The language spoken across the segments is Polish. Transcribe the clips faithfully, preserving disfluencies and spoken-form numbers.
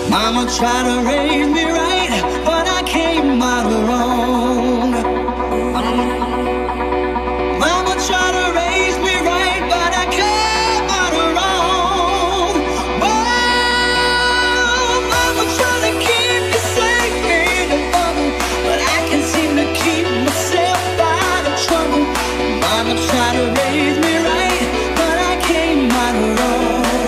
Mama tried to raise me right, but I came out wrong. Mama tried to raise me right, but I came out wrong. Oh, Mama tried to keep me safe in the bubble, but I can't seem to keep myself out of trouble. Mama tried to raise me right, but I came out wrong.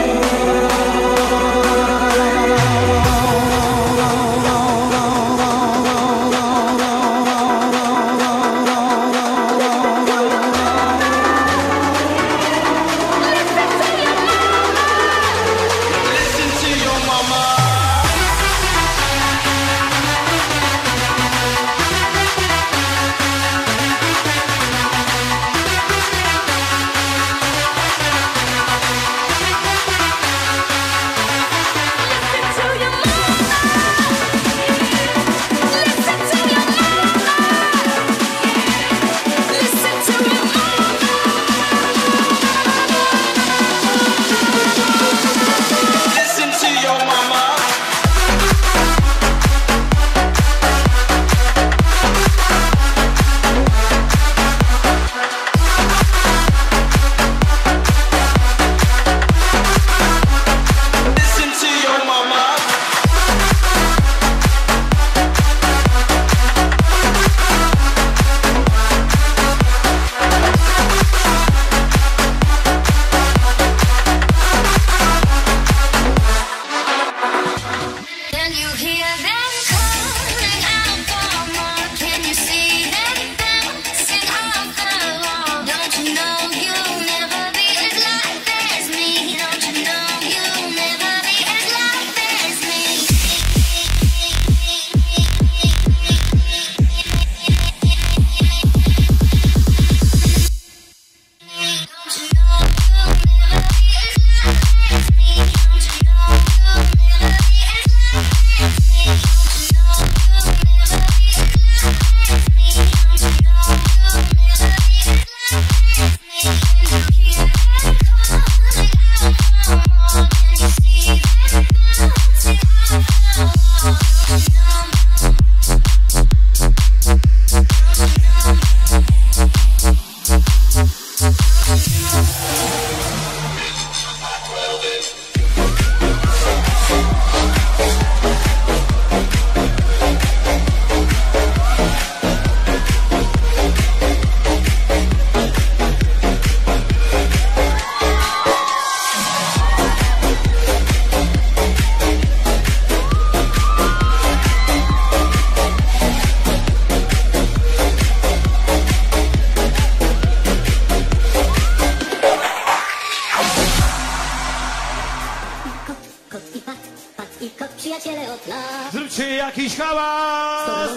Zróbcie jakiś hałas!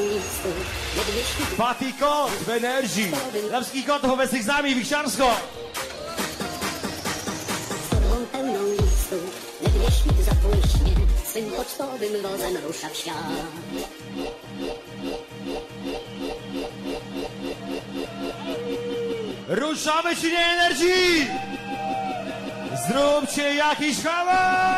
Patty Kot w energii. Dla wszystkich kotów obecnych z nami, Wichciarsko. Swym pocztowym wozem rusza w świat. Ruszamy silnie energii! Zróbcie jakiś hałas!